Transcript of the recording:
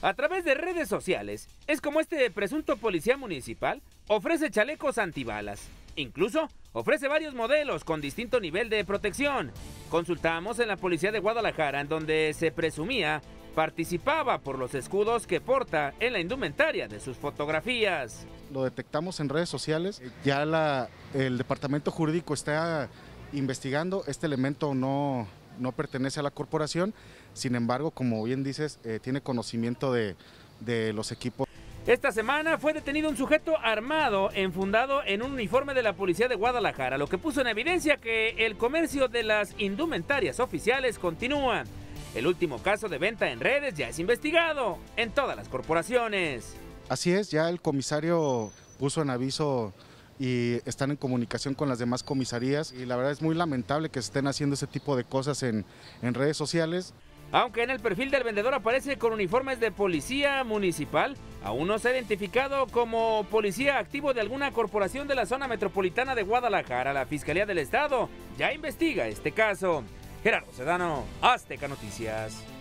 A través de redes sociales, es como este presunto policía municipal ofrece chalecos antibalas. Incluso ofrece varios modelos con distinto nivel de protección. Consultamos en la policía de Guadalajara, en donde se presumía participaba por los escudos que porta en la indumentaria de sus fotografías. Lo detectamos en redes sociales, ya el departamento jurídico está investigando, este elemento no pertenece a la corporación, sin embargo, como bien dices, tiene conocimiento de los equipos. Esta semana fue detenido un sujeto armado enfundado en un uniforme de la policía de Guadalajara, lo que puso en evidencia que el comercio de las indumentarias oficiales continúa. El último caso de venta en redes ya es investigado en todas las corporaciones. Así es, ya el comisario puso en aviso y están en comunicación con las demás comisarías y la verdad es muy lamentable que se estén haciendo ese tipo de cosas en redes sociales. Aunque en el perfil del vendedor aparece con uniformes de policía municipal, aún no se ha identificado como policía activo de alguna corporación de la zona metropolitana de Guadalajara. La Fiscalía del Estado ya investiga este caso. Gerardo Sedano, Azteca Noticias.